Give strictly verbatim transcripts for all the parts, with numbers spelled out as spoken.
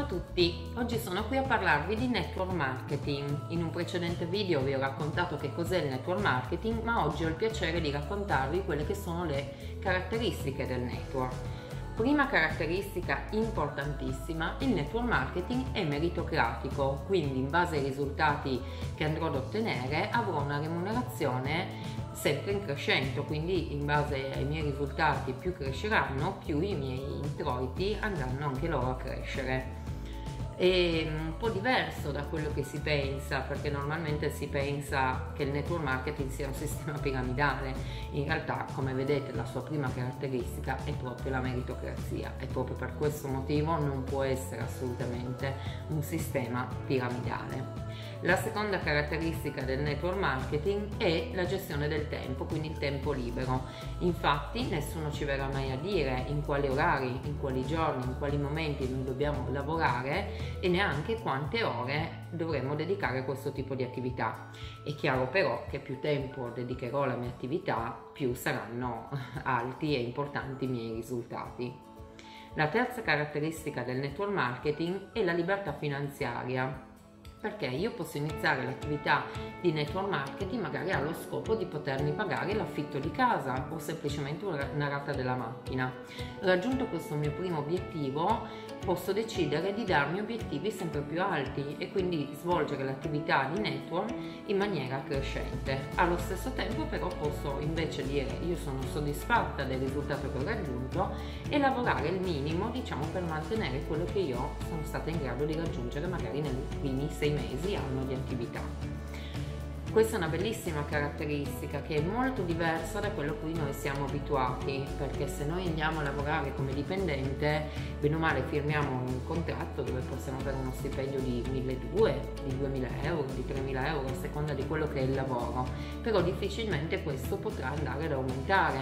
tutti, oggi sono qui a parlarvi di network marketing. In un precedente video vi ho raccontato che cos'è il network marketing, ma oggi ho il piacere di raccontarvi quelle che sono le caratteristiche del network. Prima caratteristica importantissima: il network marketing è meritocratico, quindi in base ai risultati che andrò ad ottenere avrò una remunerazione sempre in crescendo, quindi in base ai miei risultati più cresceranno, più i miei introiti andranno anche loro a crescere. È un po' diverso da quello che si pensa, perché normalmente si pensa che il network marketing sia un sistema piramidale. In realtà, come vedete, la sua prima caratteristica è proprio la meritocrazia e proprio per questo motivo non può essere assolutamente un sistema piramidale. La seconda caratteristica del network marketing è la gestione del tempo, quindi il tempo libero. Infatti nessuno ci verrà mai a dire in quali orari, in quali giorni, in quali momenti noi dobbiamo lavorare e neanche quante ore dovremmo dedicare a questo tipo di attività. È chiaro però che più tempo dedicherò alla mia attività, più saranno alti e importanti i miei risultati. La terza caratteristica del network marketing è la libertà finanziaria, perché io posso iniziare l'attività di network marketing magari allo scopo di potermi pagare l'affitto di casa o semplicemente una rata della macchina. Raggiunto questo mio primo obiettivo, posso decidere di darmi obiettivi sempre più alti e quindi svolgere l'attività di network in maniera crescente. Allo stesso tempo però posso invece dire: io sono soddisfatta del risultato che ho raggiunto, e lavorare il minimo, diciamo, per mantenere quello che io sono stata in grado di raggiungere magari nei primi sei mesi, anno di attività. Questa è una bellissima caratteristica che è molto diversa da quello a cui noi siamo abituati, perché se noi andiamo a lavorare come dipendente, bene o male firmiamo un contratto dove possiamo avere uno stipendio di milleduecento, di duemila euro, di tremila euro a seconda di quello che è il lavoro, però difficilmente questo potrà andare ad aumentare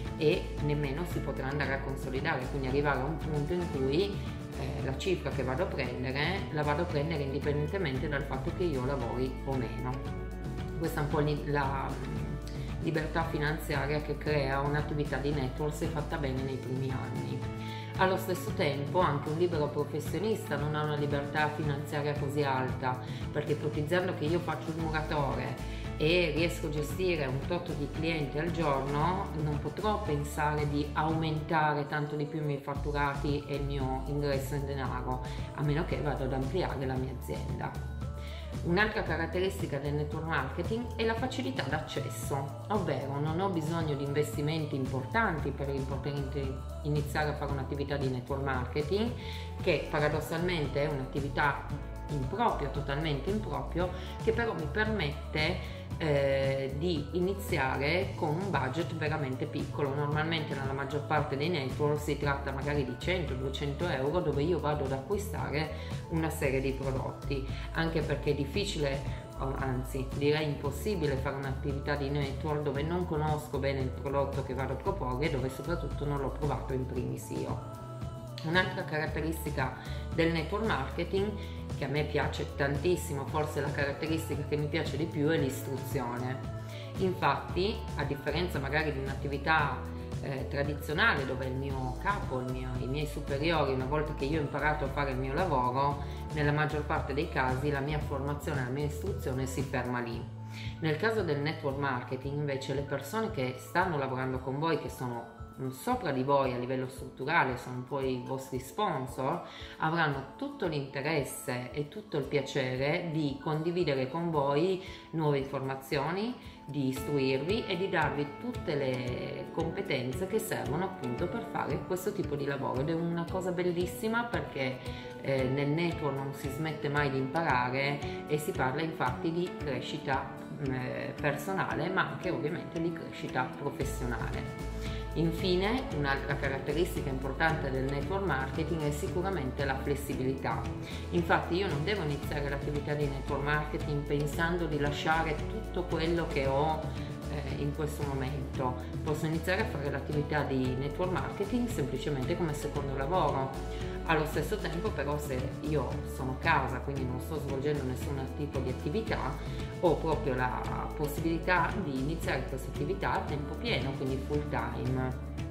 e nemmeno si potrà andare a consolidare, quindi arrivare a un punto in cui eh, la cifra che vado a prendere la vado a prendere indipendentemente dal fatto che io lavori o meno. Questa è un po' la libertà finanziaria che crea un'attività di network se fatta bene nei primi anni. Allo stesso tempo anche un libero professionista non ha una libertà finanziaria così alta, perché ipotizzando che io faccio il muratore e riesco a gestire un tot di clienti al giorno, non potrò pensare di aumentare tanto di più i miei fatturati e il mio ingresso in denaro, a meno che vado ad ampliare la mia azienda. Un'altra caratteristica del network marketing è la facilità d'accesso, ovvero non ho bisogno di investimenti importanti per poter iniziare a fare un'attività di network marketing, che paradossalmente è un'attività in proprio, totalmente in proprio, che però mi permette eh, di iniziare con un budget veramente piccolo. Normalmente nella maggior parte dei network si tratta magari di cento duecento euro, dove io vado ad acquistare una serie di prodotti, anche perché è difficile, anzi direi impossibile, fare un'attività di network dove non conosco bene il prodotto che vado a proporre e dove soprattutto non l'ho provato in primis io. Un'altra caratteristica del network marketing che a me piace tantissimo, forse la caratteristica che mi piace di più, è l'istruzione. Infatti, a differenza magari di un'attività eh, tradizionale dove il mio capo, il mio, i miei superiori, una volta che io ho imparato a fare il mio lavoro, nella maggior parte dei casi la mia formazione, la mia istruzione si ferma lì. Nel caso del network marketing invece le persone che stanno lavorando con voi, che sono sopra di voi a livello strutturale, sono un po' i vostri sponsor, avranno tutto l'interesse e tutto il piacere di condividere con voi nuove informazioni, di istruirvi e di darvi tutte le competenze che servono appunto per fare questo tipo di lavoro. Ed è una cosa bellissima, perché eh, nel network non si smette mai di imparare e si parla infatti di crescita eh, personale, ma anche ovviamente di crescita professionale. Infine, un'altra caratteristica importante del network marketing è sicuramente la flessibilità. Infatti io non devo iniziare l'attività di network marketing pensando di lasciare tutto quello che ho eh, in questo momento. Posso iniziare a fare l'attività di network marketing semplicemente come secondo lavoro. Allo stesso tempo però, se io sono a casa, quindi non sto svolgendo nessun tipo di attività, ho proprio la possibilità di iniziare questa attività a tempo pieno, quindi full time.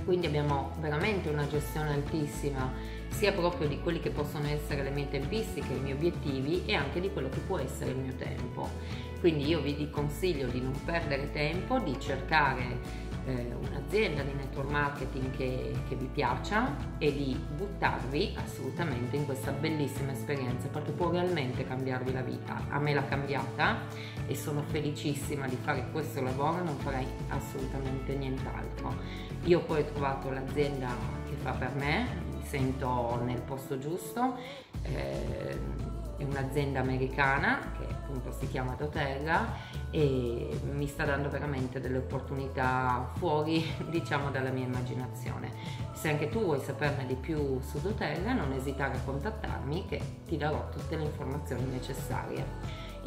quindi abbiamo veramente una gestione altissima sia proprio di quelli che possono essere le mie tempistiche, i miei obiettivi, e anche di quello che può essere il mio tempo. Quindi io vi consiglio di non perdere tempo, di cercare eh, un'azienda di network marketing che, che vi piaccia e di buttarvi assolutamente in questa bellissima esperienza, perché può realmente cambiarvi la vita. A me l'ha cambiata e sono felicissima di fare questo lavoro, non farei assolutamente nient'altro. Io poi ho trovato l'azienda che fa per me, mi sento nel posto giusto. eh, È un'azienda americana che appunto si chiama doTERRA e mi sta dando veramente delle opportunità fuori, diciamo, dalla mia immaginazione. Se anche tu vuoi saperne di più su doTERRA, non esitare a contattarmi, che ti darò tutte le informazioni necessarie.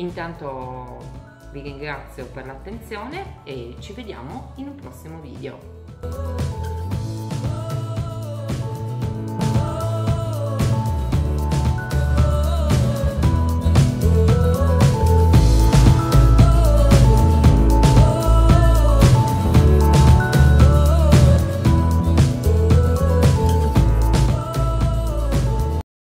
Intanto vi ringrazio per l'attenzione e ci vediamo in un prossimo video.